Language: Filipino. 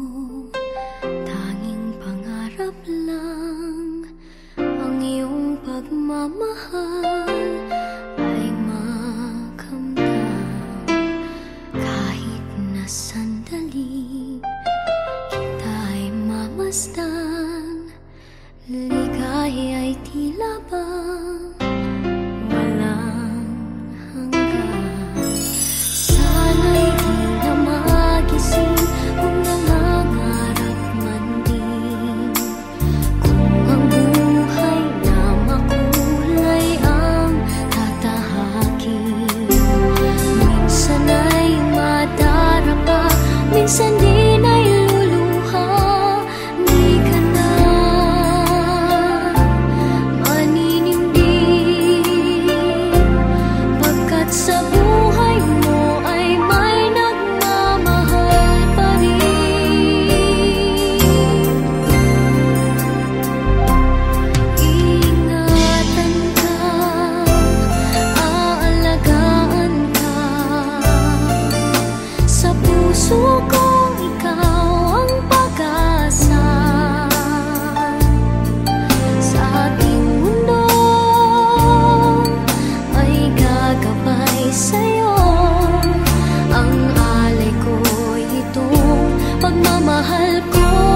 tanging pangarap lang ang iyong pagmamahal ay makamdam. Kahit na sandali kita ay mamasdan, ligaya ay tila ba walang hanggan. Sana'y di na magising kung nangangarap man din, kung ang buhay na makulay ang tatahakin. Minsan ay madarapa, minsan din ay luluha. Di ka na maninindig, pagkat sa buhay mo ay may nagmamahal pa rin. Ingatan ka, aalagaan ka, sa puso ko ikaw ang pag-asa. Sa ating mundo ay gagabay sa'yo, ang alay ko'y itong pagmamahal ko.